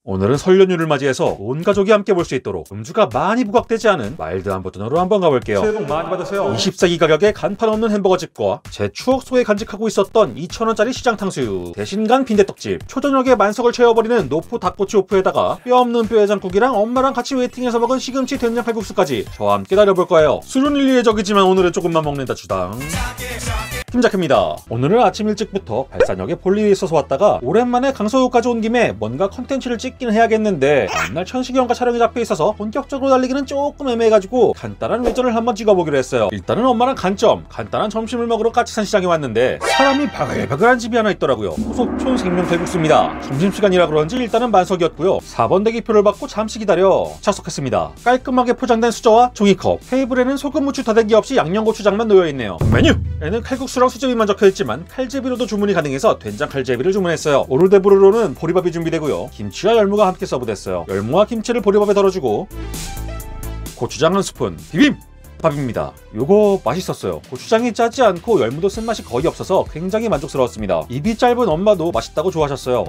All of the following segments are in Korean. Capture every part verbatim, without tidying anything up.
오늘은 설 연휴를 맞이해서 온 가족이 함께 볼 수 있도록 음주가 많이 부각되지 않은 마일드한 버전으로 한번 가볼게요. 새해 복 많이 받으세요. 이십 세기 가격에 간판 없는 햄버거집과 제 추억 속에 간직하고 있었던 이천 원짜리 시장 탕수육, 대신 간 빈대떡집, 초저녁에 만석을 채워버리는 노포 닭꼬치 오프에다가 뼈 없는 뼈해장국이랑 엄마랑 같이 웨이팅해서 먹은 시금치 된장 칼국수까지 저와 함께 다려볼 거예요. 술은 일리에 적이지만 오늘은 조금만 먹는다 주당. 김자크입니다. 오늘은 아침 일찍부터 발산역에 볼 일이 있어서 왔다가 오랜만에 강서구까지 온 김에 뭔가 컨텐츠를 찍긴 해야겠는데 다음날 천식이형과 촬영이 잡혀 있어서 본격적으로 달리기는 조금 애매해가지고 간단한 외전을 한번 찍어보기로 했어요. 일단은 엄마랑 간점, 간단한 점심을 먹으러 까치산 시장에 왔는데 사람이 바글바글한 집이 하나 있더라고요. 소속촌 생명칼국수입니다. 점심시간이라 그런지 일단은 만석이었고요. 사 번 대기표를 받고 잠시 기다려 착석했습니다. 깔끔하게 포장된 수저와 종이컵, 테이블에는 소금, 무추, 다대기 없이 양념고추장만 놓여있네요. 메뉴에는 칼국수 수제비만 적혀있지만 칼제비로도 주문이 가능해서 된장 칼제비를 주문했어요. 오르데브르로는 보리밥이 준비되고요. 김치와 열무가 함께 서브됐어요. 열무와 김치를 보리밥에 덜어주고 고추장 한 스푼, 비빔! 밥입니다. 요거 맛있었어요. 고추장이 짜지 않고 열무도 쓴맛이 거의 없어서 굉장히 만족스러웠습니다. 입이 짧은 엄마도 맛있다고 좋아하셨어요.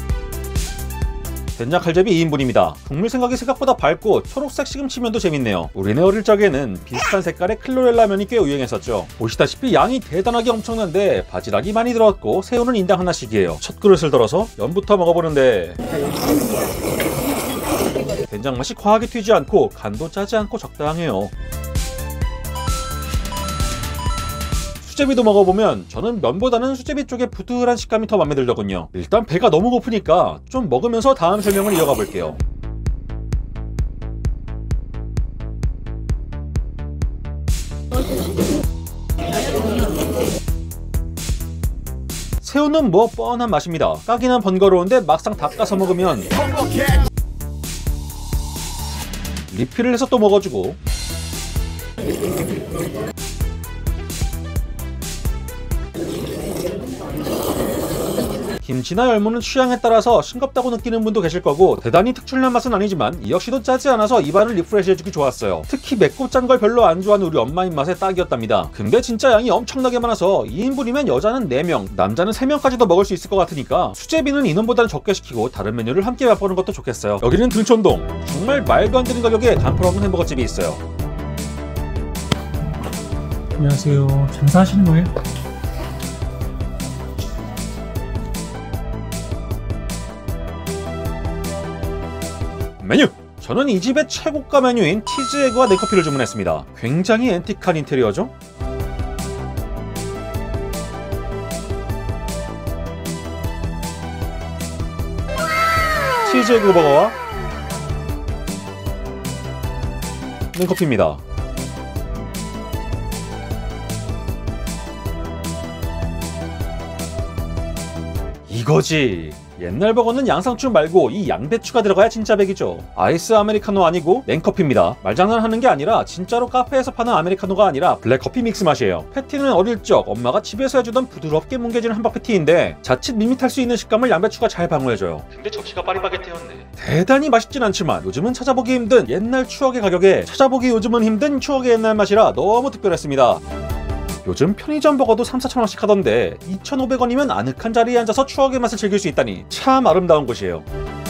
된장 칼제비 이 인분입니다. 국물 생각이 생각보다 밝고 초록색 시금치면도 재밌네요. 우리네 어릴 적에는 비슷한 색깔의 클로렐라 면이 꽤 유행했었죠. 보시다시피 양이 대단하게 엄청난데 바지락이 많이 들었고 새우는 인당 하나씩이에요. 첫 그릇을 덜어서 면부터 먹어보는데 된장 맛이 과하게 튀지 않고 간도 짜지 않고 적당해요. 수제비도 먹어보면 저는 면보다는 수제비 쪽의 부드러운 식감이 더 맘에 들더군요. 일단 배가 너무 고프니까 좀 먹으면서 다음 설명을 이어가 볼게요. 새우는 뭐 뻔한 맛입니다. 까기는 번거로운데 막상 닦아서 먹으면 리필을 해서 또 먹어주고 김치나 열무는 취향에 따라서 싱겁다고 느끼는 분도 계실 거고 대단히 특출난 맛은 아니지만 이 역시도 짜지 않아서 입안을 리프레시해주기 좋았어요. 특히 맵고 짠 걸 별로 안 좋아하는 우리 엄마 입맛에 딱이었답니다. 근데 진짜 양이 엄청나게 많아서 이 인분이면 여자는 네 명, 남자는 세 명까지도 먹을 수 있을 것 같으니까 수제비는 인원보다는 적게 시키고 다른 메뉴를 함께 맛보는 것도 좋겠어요. 여기는 등촌동, 정말 말도 안 되는 가격에 간판 없는 햄버거집이 있어요. 안녕하세요. 장사하시는 거예요? 메뉴! 저는 이 집의 최고가 메뉴인 치즈에그와 냉커피를 주문했습니다. 굉장히 앤틱한 인테리어죠? 치즈에그 버거와 냉커피입니다. 이거지! 옛날 버거는 양상추 말고 이 양배추가 들어가야 진짜 백이죠. 아이스 아메리카노 아니고 냉커피입니다. 말장난하는 게 아니라 진짜로 카페에서 파는 아메리카노가 아니라 블랙커피 믹스 맛이에요. 패티는 어릴 적 엄마가 집에서 해주던 부드럽게 뭉개지는 함박 패티인데 자칫 밋밋할 수 있는 식감을 양배추가 잘 방어해줘요. 근데 접시가 파리바게트였네. 대단히 맛있진 않지만 요즘은 찾아보기 힘든 옛날 추억의 가격에 찾아보기 요즘은 힘든 추억의 옛날 맛이라 너무 특별했습니다. 요즘 편의점 버거도 삼, 사천 원씩 하던데 이천오백 원이면 아늑한 자리에 앉아서 추억의 맛을 즐길 수 있다니 참 아름다운 곳이에요.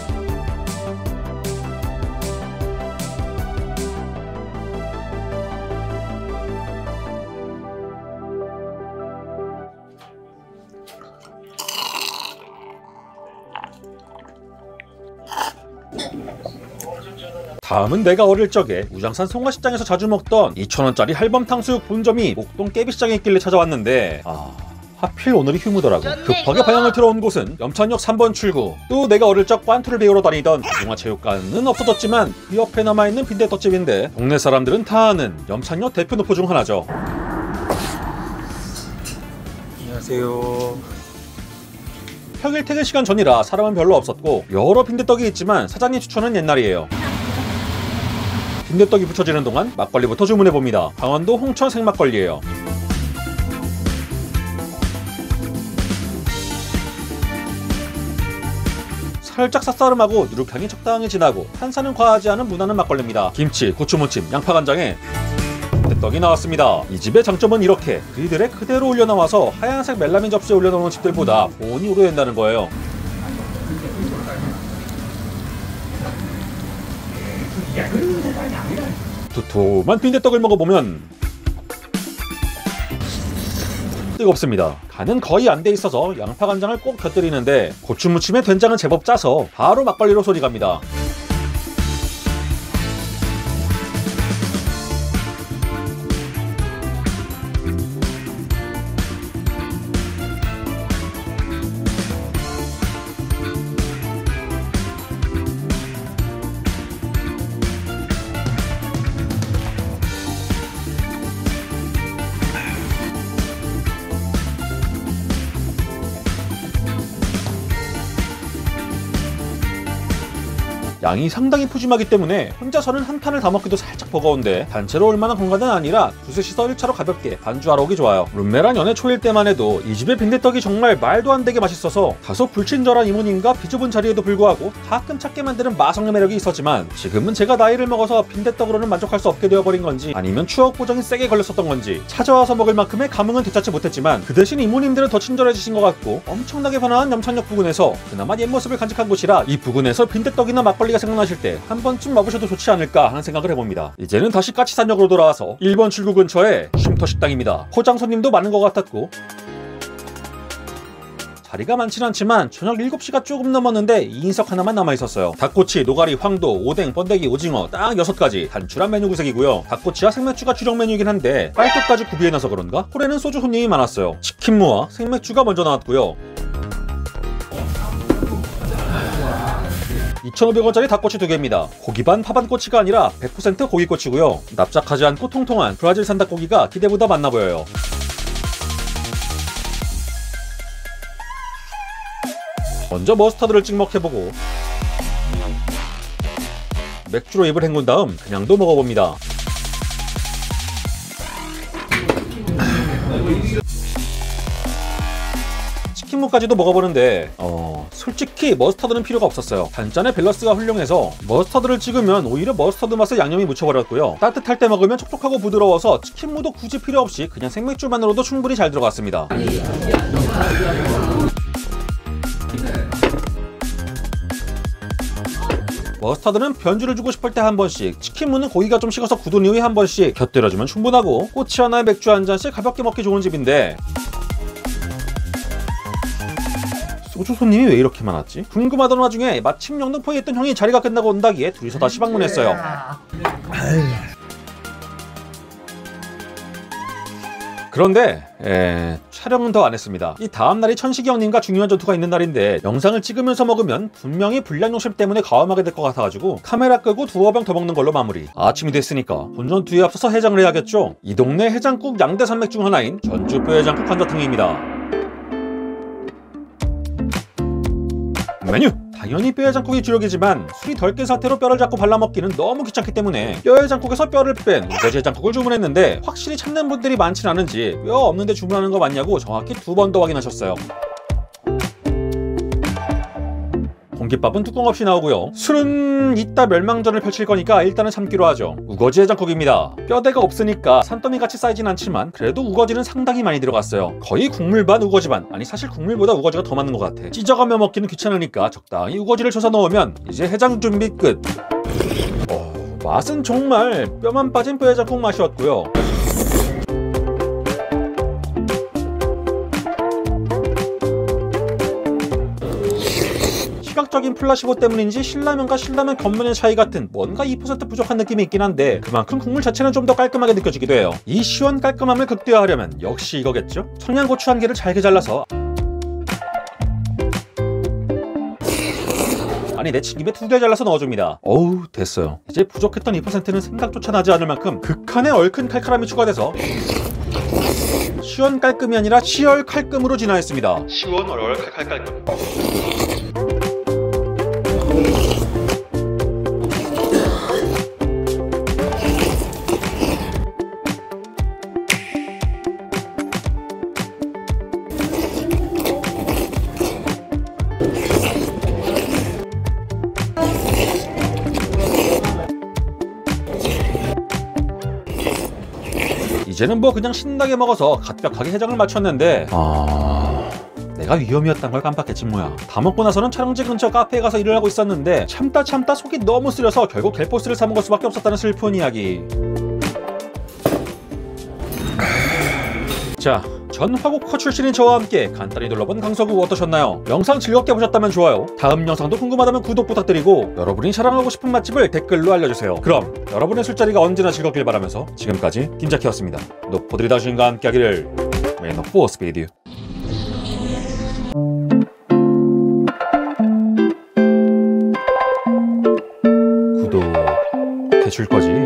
다음은 내가 어릴 적에 우장산 송화시장에서 자주 먹던 이천 원짜리 할범 탕수육 본점이 목동 깨비시장에 있길래 찾아왔는데 아... 하필 오늘이 휴무더라고. 급하게 방향을 틀어온 곳은 염천역 삼 번 출구. 또 내가 어릴 적 꽌투를 배우러 다니던 동아체육관은 없어졌지만 그 옆에 남아있는 빈대떡집인데 동네 사람들은 다 아는 염천역 대표 노포 중 하나죠. 안녕하세요. 평일 퇴근 시간 전이라 사람은 별로 없었고 여러 빈대떡이 있지만 사장님 추천은 옛날이에요. 빈대떡이 붙여지는 동안 막걸리부터 주문해봅니다. 강원도 홍천 생막걸리예요. 살짝 쌉싸름하고 누룩향이 적당히 진하고 탄산은 과하지 않은 무난한 막걸리입니다. 김치, 고추무침, 양파간장에 빈대떡이 나왔습니다. 이 집의 장점은 이렇게 그이들에 그대로 올려나와서 하얀색 멜라민 접시에 올려놓는 집들보다 보온이 오래된다는 거예요. 두툼한 빈대떡을 먹어보면 뜨겁습니다. 간은 거의 안 돼 있어서 양파 간장을 꼭 곁들이는데 고추무침에 된장은 제법 짜서 바로 막걸리로 손이 갑니다. 양이 상당히 푸짐하기 때문에 혼자서는 한 판을 다 먹기도 살짝 버거운데 단체로 올만한 공간은 아니라 두셋이서 일 차로 가볍게 반주하러 오기 좋아요. 룸메란 연애 초일 때만 해도 이 집의 빈대떡이 정말 말도 안 되게 맛있어서 다소 불친절한 이모님과 비좁은 자리에도 불구하고 가끔 찾게 만드는 마성의 매력이 있었지만 지금은 제가 나이를 먹어서 빈대떡으로는 만족할 수 없게 되어버린 건지 아니면 추억 보정이 세게 걸렸었던 건지 찾아와서 먹을 만큼의 감흥은 되찾지 못했지만 그 대신 이모님들은 더 친절해지신 것 같고 엄청나게 변화한 염천역 부근에서 그나마 옛 모습을 간직한 곳이라 이 부근에서 빈대떡이나 막걸리가 생각나실 때 한 번쯤 와보셔도 좋지 않을까 하는 생각을 해봅니다. 이제는 다시 까치산역으로 돌아와서 일 번 출구 근처에 쉼터 식당입니다. 포장 손님도 많은 것 같았고 자리가 많진 않지만 저녁 일곱 시가 조금 넘었는데 이 인석 하나만 남아있었어요. 닭꼬치, 노가리, 황도, 오뎅, 번데기, 오징어 딱 여섯 가지 단출한 메뉴 구색이고요. 닭꼬치와 생맥주가 주력 메뉴이긴 한데 빨뚝까지 구비해놔서 그런가? 홀에는 소주 손님이 많았어요. 치킨무와 생맥주가 먼저 나왔고요. 이천오백 원짜리 닭꼬치 두 개입니다. 고기 반 파 반 꼬치가 아니라 백 퍼센트 고기꼬치고요. 납작하지 않고 통통한 브라질 산닭고기가 기대보다 많나 보여요. 먼저 머스타드를 찍먹해보고 맥주로 입을 헹군 다음 그냥도 먹어봅니다. 치킨무까지도 먹어보는데 어... 솔직히 머스타드는 필요가 없었어요. 단짠의 밸런스가 훌륭해서 머스타드를 찍으면 오히려 머스타드 맛에 양념이 묻혀버렸고요. 따뜻할 때 먹으면 촉촉하고 부드러워서 치킨무도 굳이 필요 없이 그냥 생맥주만으로도 충분히 잘 들어갔습니다. 머스타드는 변주를 주고 싶을 때 한 번씩, 치킨무는 고기가 좀 식어서 굳은 이후에 한 번씩 곁들여주면 충분하고 꼬치 하나에 맥주 한 잔씩 가볍게 먹기 좋은 집인데 소주 손님이 왜 이렇게 많았지? 궁금하던 와중에 마침 영등포에 있던 형이 자리가 끝나고 온다기에 둘이서 다시 방문했어요. 그런데 에... 촬영은 더 안했습니다. 이 다음날이 천식이 형님과 중요한 전투가 있는 날인데 영상을 찍으면서 먹으면 분명히 분량 욕심 때문에 과음하게 될 것 같아가지고 카메라 끄고 두어 병 더 먹는 걸로 마무리. 아침이 됐으니까 본전 뒤에 앞서서 해장을 해야겠죠? 이 동네 해장국 양대 산맥 중 하나인 전주뼈 해장국 한자탕입니다. 메뉴! 당연히 뼈해장국이 주력이지만 술이 덜 깬 상태로 뼈를 잡고 발라먹기는 너무 귀찮기 때문에 뼈해장국에서 뼈를 뺀 우거지 해장국을 주문했는데 확실히 찾는 분들이 많진 않은지 뼈 없는데 주문하는 거 맞냐고 정확히 두 번 더 확인하셨어요. 공깃밥은 뚜껑 없이 나오고요. 술은 이따 멸망전을 펼칠 거니까 일단은 참기로 하죠. 우거지 해장국입니다. 뼈대가 없으니까 산더미같이 쌓이진 않지만 그래도 우거지는 상당히 많이 들어갔어요. 거의 국물 반 우거지 반. 아니 사실 국물보다 우거지가 더 맞는 것 같아. 찢어가며 먹기는 귀찮으니까 적당히 우거지를 쳐서 넣으면 이제 해장 준비 끝. 어, 맛은 정말 뼈만 빠진 뼈해장국 맛이었고요. 시각적인 플라시보 때문인지 신라면과 신라면 겉면의 차이 같은 뭔가 이 퍼센트 부족한 느낌이 있긴 한데 그만큼 국물 자체는 좀 더 깔끔하게 느껴지기도 해요. 이 시원 깔끔함을 극대화하려면 역시 이거겠죠? 청양고추 한 개를 잘게 잘라서 아니 내친김에 두 개 잘라서 넣어줍니다. 어우 됐어요. 이제 부족했던 이 퍼센트는 생각조차 나지 않을 만큼 극한의 얼큰 칼칼함이 추가돼서 시원 깔끔이 아니라 시얼 칼끔으로 진화했습니다. 시원 얼얼 칼칼 깔끔. 이제는 뭐 그냥 신나게 먹어서 갓벽하게 해장을 마쳤는데 아... 내가 위험이었단 걸 깜빡했지 뭐야. 다 먹고 나서는 촬영지 근처 카페에 가서 일을 하고 있었는데 참다 참다 속이 너무 쓰려서 결국 갤포스를 사 먹을 수밖에 없었다는 슬픈 이야기. 자, 전 화곡커 출신인 저와 함께 간단히 둘러본 강서구 어떠셨나요? 영상 즐겁게 보셨다면 좋아요, 다음 영상도 궁금하다면 구독 부탁드리고 여러분이 자랑하고 싶은 맛집을 댓글로 알려주세요. 그럼 여러분의 술자리가 언제나 즐겁길 바라면서 지금까지 김자키였습니다. 노포들이 다시인과 함께하기를. May the force be with you. 구독 해줄 거지?